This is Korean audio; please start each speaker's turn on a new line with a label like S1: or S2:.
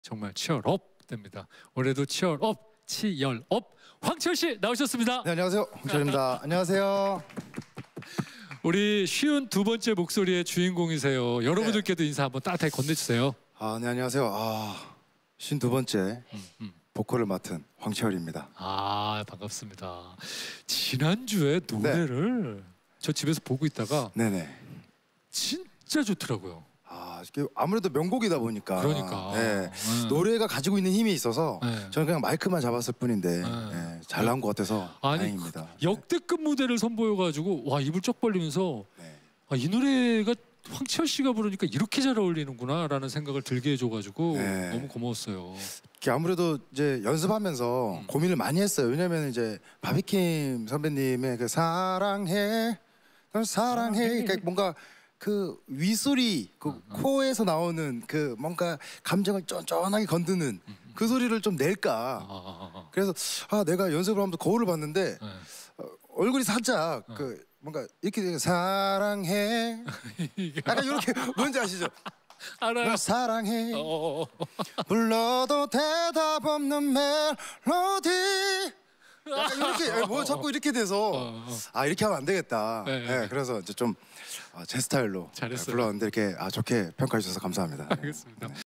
S1: 정말 치열업 됩니다. 올해도 치열업, 치열업 황치열 씨 나오셨습니다.
S2: 네, 안녕하세요. 황치열입니다. 안녕하세요.
S1: 우리 쉬운 두 번째 목소리의 주인공이세요. 여러분들께도 인사 한번 따뜻하게 건네주세요.
S2: 네, 안녕하세요. 52번째 보컬을 맡은 황치열입니다.
S1: 반갑습니다. 지난주에 노래를 저 집에서 보고 있다가
S2: 네네.
S1: 진짜 좋더라고요.
S2: 아무래도 명곡이다 보니까
S1: 그러니까
S2: 노래가 가지고 있는 힘이 있어서 저는 그냥 마이크만 잡았을 뿐인데 잘 나온 것 같아서 다행입니다.
S1: 역대급 무대를 선보여가지고 와 입을 쩍 벌리면서 이 노래가 황치열 씨가 부르니까 이렇게 잘 어울리는구나 라는 생각을 들게 해줘가지고 너무 고마웠어요.
S2: 아무래도 이제 연습하면서 고민을 많이 했어요. 왜냐면 이제 바비킴 선배님의 그 사랑해 널 사랑해 그러니까 뭔가 그 윗소리, 그 코에서 나오는 그 뭔가 감정을 쫀쫀하게 건드는 그 소리를 좀 낼까. 그래서 내가 연습을 하면서 거울을 봤는데 얼굴이 살짝 그 뭔가 이렇게 사랑해 약간 이렇게 뭔지 아시죠?
S1: 알아요.
S2: 사랑해 불러도 대답 없는 멜로디 약간 이렇게 뭐 자꾸 이렇게 돼서 이렇게 하면 안 되겠다. 그래서 이제 좀 제 스타일로
S1: 잘했어요.
S2: 불렀는데 이렇게 좋게 평가해 주셔서 감사합니다.
S1: 알겠습니다.